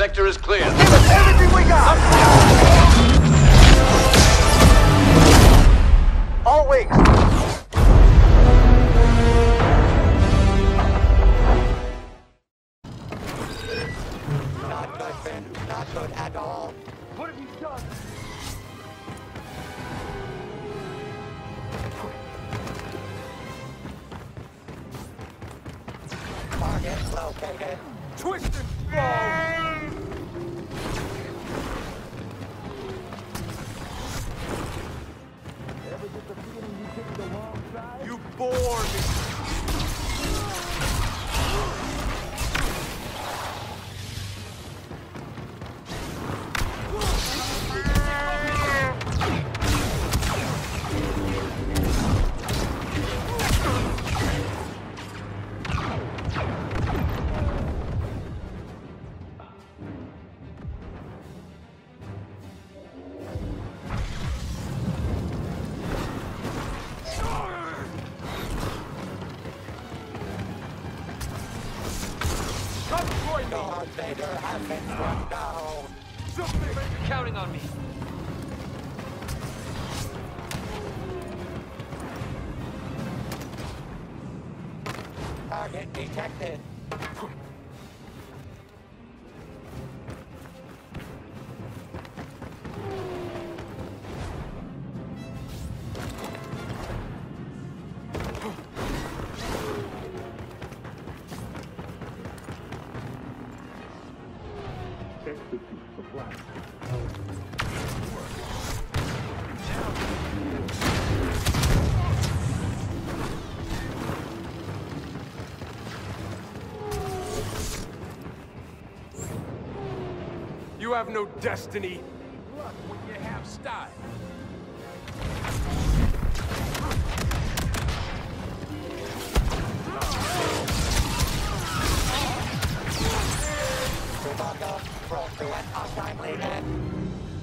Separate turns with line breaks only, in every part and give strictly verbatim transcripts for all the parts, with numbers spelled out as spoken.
Sector is clear.
Give us everything we got! All wings.
Not good, Finn. Not good at all.
What have you done?
Target located.
Twist and throw! Ever get the feeling you picked the wrong side? You bore me!
Darth Vader has been struck down.
You're counting on me.
Target detected.
You have no destiny. Look, when you have style.
Chewbacca brought to an untimely end.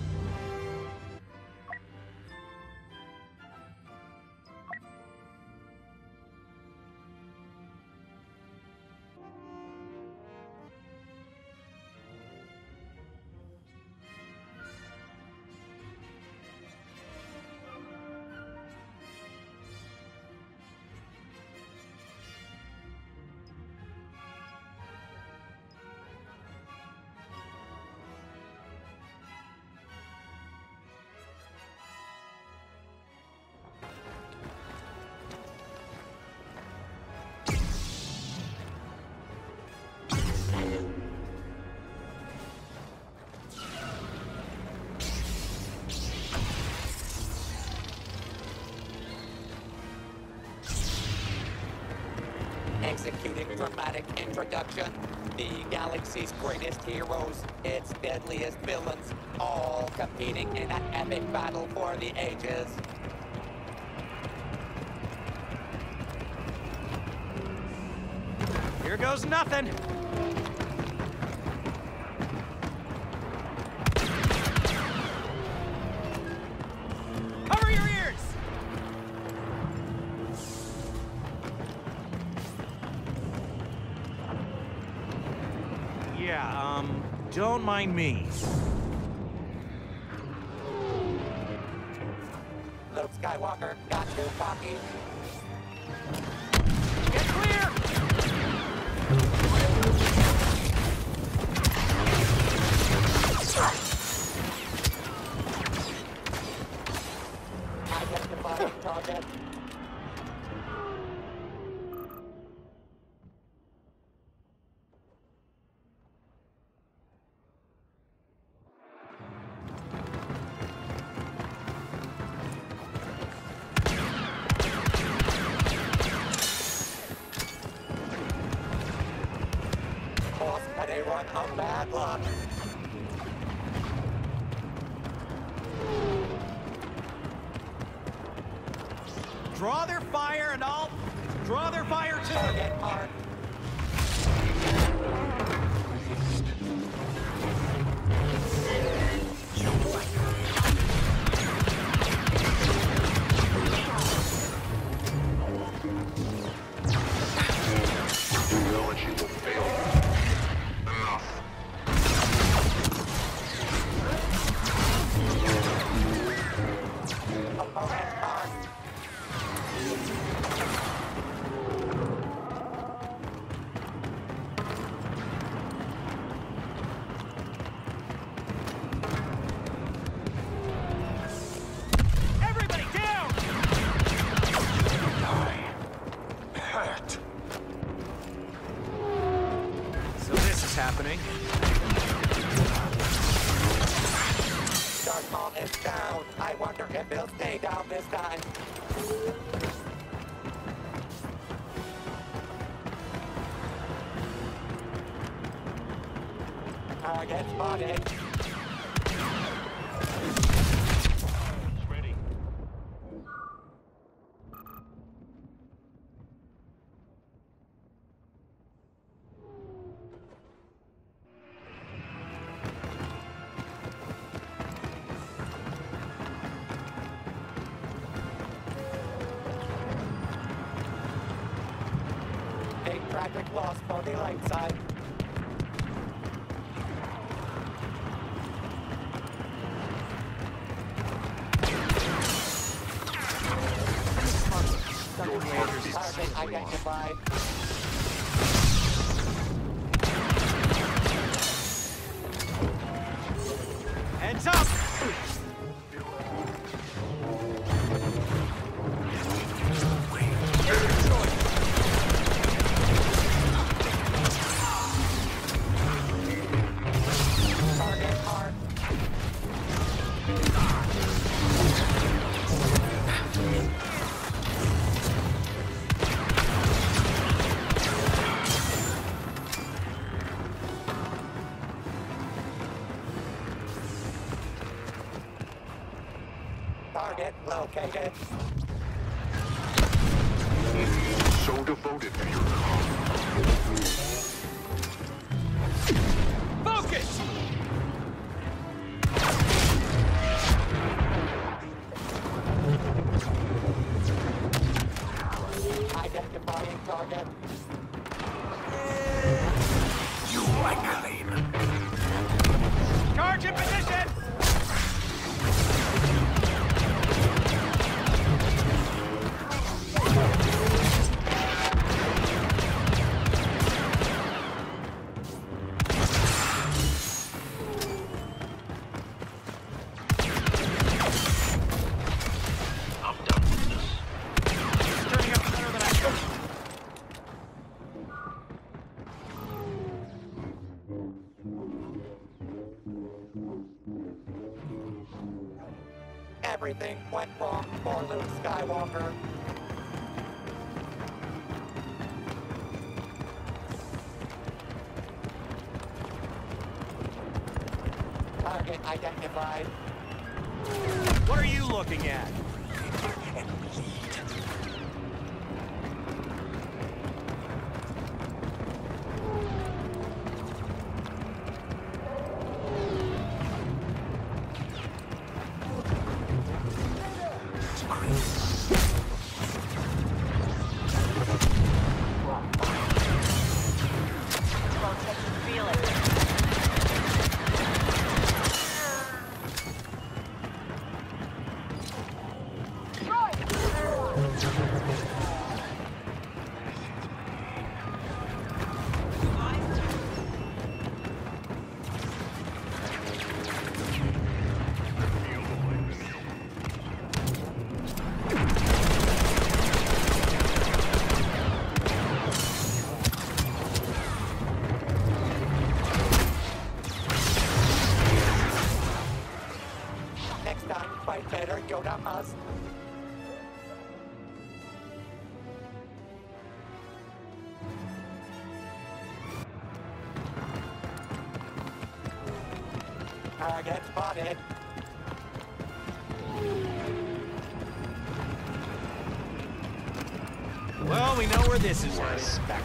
Executing dramatic introduction. The galaxy's greatest heroes, its deadliest villains, all competing in an epic battle for the ages.
Here goes nothing. Cover your ears! Yeah, um, don't mind me.
Luke Skywalker got too cocky.
Get clear!
Identify target. Boss had a run of bad luck.
Draw their fire and I'll draw their fire too.
Target marked.
Duology will fail. Enough.
is down. I wonder if he'll stay down this time. Target spotted.
Ready.
Big tragic loss for the light side. Target identified.
Heads up!
Target marked. Target located.
So devoted to your cause.
Focus!
Identifying target.
You like clean.
Charge in position!
I'm done with this.
Turning up better than I could.
Everything went wrong for Luke Skywalker. Target identified.
What are you looking at?
Next time, fight better, Yoda must. Target spotted.
Well, we know where this is headed.
Respect.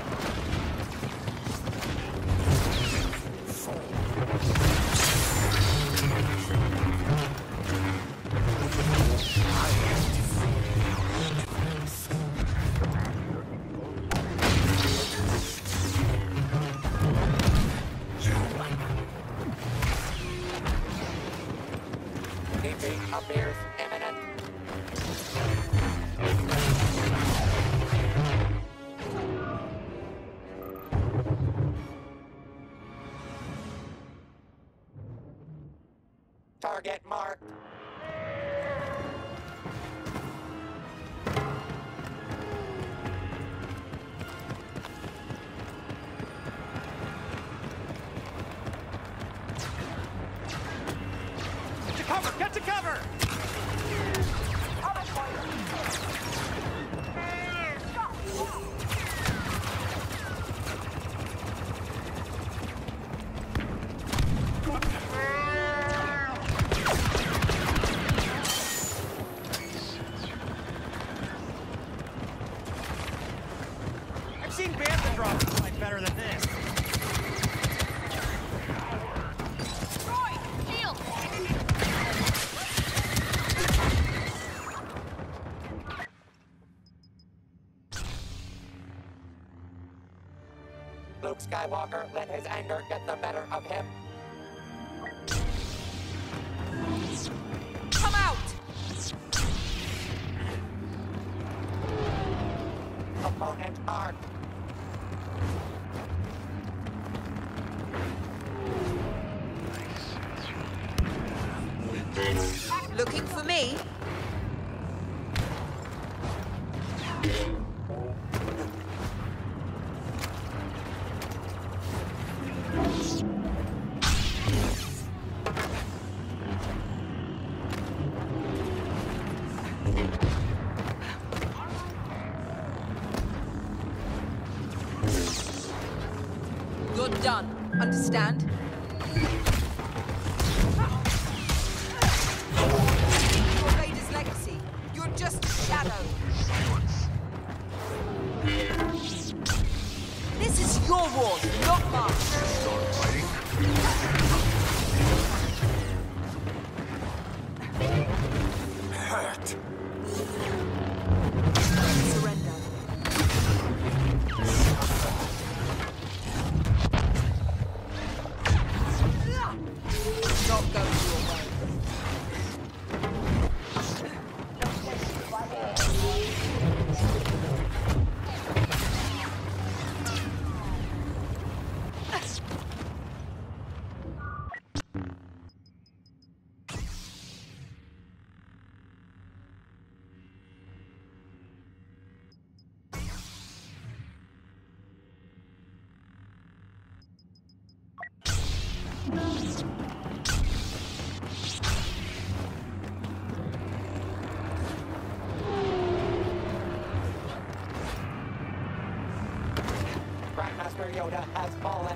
Defeat appears imminent. Target marked.
Cover! Get to cover! I've seen Bantha drop fight better than this.
Luke Skywalker let his anger get the better of him.
Come out!
Opponent arc.
Looking for me? You're done. Understand? You're Vader's legacy. You're just a shadow. This is your war, not mine.
Start fighting. Hurt.
Surrender. Not going your way.
Grandmaster Yoda has fallen.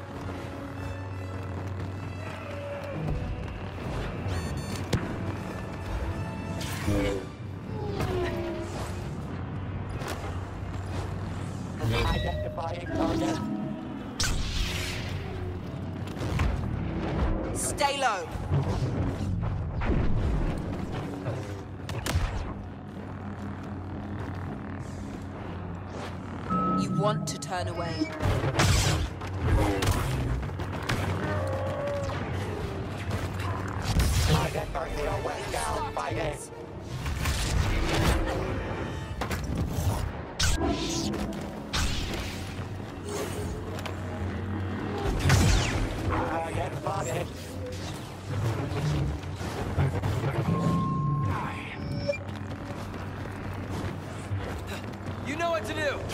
Identifying target.
Stay low. You want to turn away.
Target Garcia went down fighting. Target spotted.
You know what to do.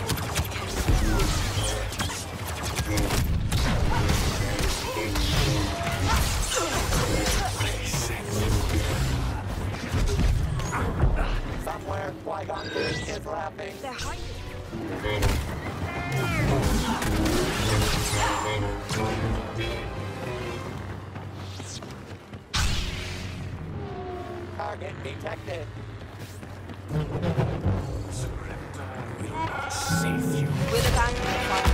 Somewhere Qui-Gon Jinn is laughing.
They're hiding.
Target detected.
Surrender will not save you.
With a bang,